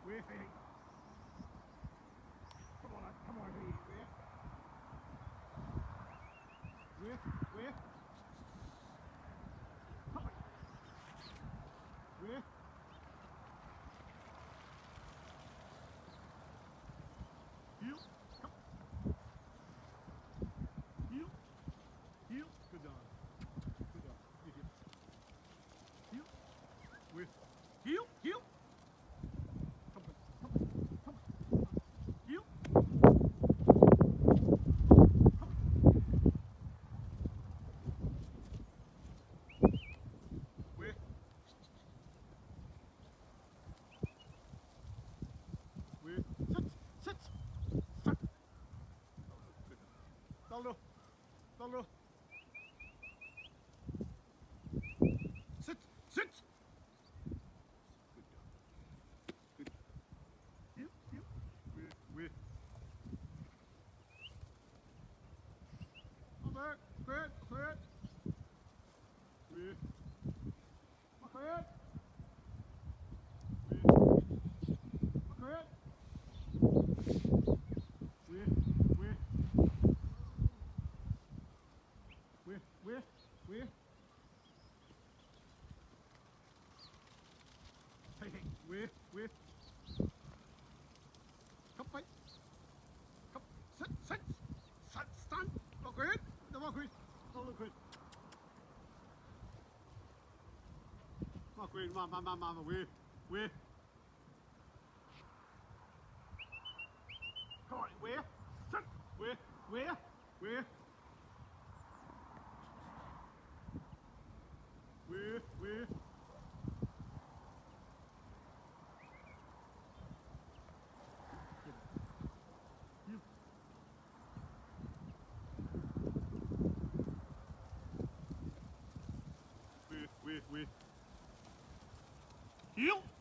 We're feeding. Come on, Lee. Where? Where? Where? Heel. Come. Heel. Heel. Good dog. Good dog. Heel. Where? Heel. Heel. Come on. Come on. Come on. Heel. Sit. Stop. Dallo. Dallo. Sit. Sit. Good. Heel. Heel. Where? Back. Where? Where? Where? Where? Where? Hey, where? Come, fight. Come, sit. Stand. Look ahead. Don't look ahead. Mama, where? Come on, where? Sit. Where? Where? Where? Heel.